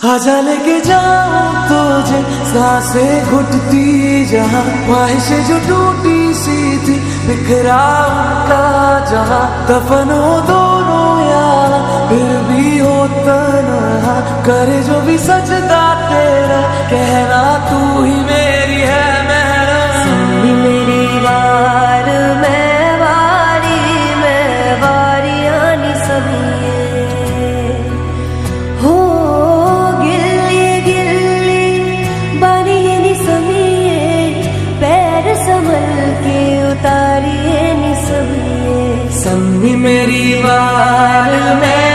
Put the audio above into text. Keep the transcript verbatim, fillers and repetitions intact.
आजा लेके जाऊं तुझे सांसें घुटती जहाँ, ख्वाहिशें जो टूटी सी थी बिखराऊं का जहाँ, दफन हो दोनों यार फिर भी हो तन्हा, करे जो भी सजदा तेरा कहना तू ही मेरी है महरम। मेरी वार मैं वारी मैं वारी आनी सभी हो गिल्ली गिल्ली बारी नी सभी पैर संभल के उतारी नी सभी। सम्मी मेरी वार मैं